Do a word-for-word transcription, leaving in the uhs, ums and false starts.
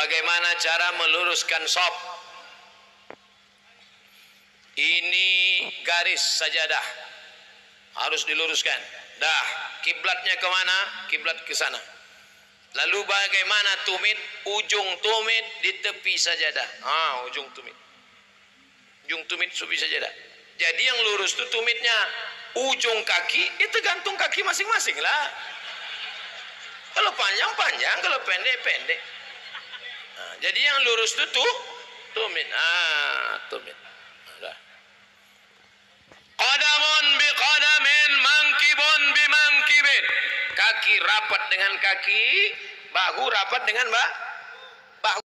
Bagaimana cara meluruskan shop? Ini garis sajadah harus diluruskan. Dah, kiblatnya kemana? Kiblat ke sana. Lalu bagaimana tumit? Ujung tumit di tepi sajadah. Ah, ujung tumit. Ujung tumit tepi sajadah. Jadi yang lurus itu tumitnya. Ujung kaki itu gantung kaki masing-masing lah. Kalau panjang panjang, kalau pendek pendek. Nah, jadi yang lurus itu tuh tumit. Ah, tumit. Nah, qadamun bi qadamin, mangkibun bi mangkibin. Kaki rapat dengan kaki, bahu rapat dengan bahu.